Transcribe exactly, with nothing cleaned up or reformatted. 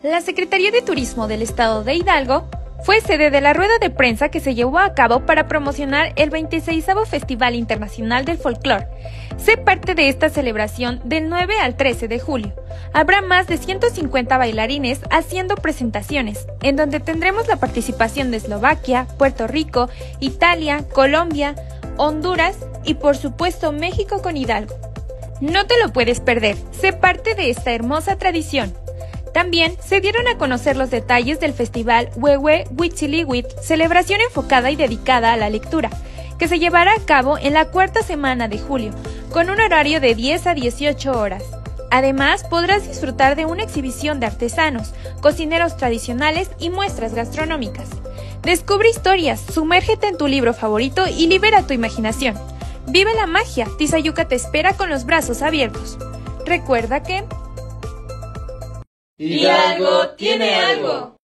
La Secretaría de Turismo del Estado de Hidalgo fue sede de la rueda de prensa que se llevó a cabo para promocionar el veintiseisavo Festival Internacional del Folclor. Sé parte de esta celebración del nueve al trece de julio. Habrá más de ciento cincuenta bailarines haciendo presentaciones, en donde tendremos la participación de Eslovaquia, Puerto Rico, Italia, Colombia, Honduras y por supuesto México con Hidalgo. No te lo puedes perder, sé parte de esta hermosa tradición. También se dieron a conocer los detalles del festival Huehue Huitzilihuitl, celebración enfocada y dedicada a la lectura, que se llevará a cabo en la cuarta semana de julio, con un horario de diez a dieciocho horas. Además, podrás disfrutar de una exhibición de artesanos, cocineros tradicionales y muestras gastronómicas. Descubre historias, sumérgete en tu libro favorito y libera tu imaginación. Vive la magia, Tizayuca te espera con los brazos abiertos. Recuerda que Hidalgo tiene algo.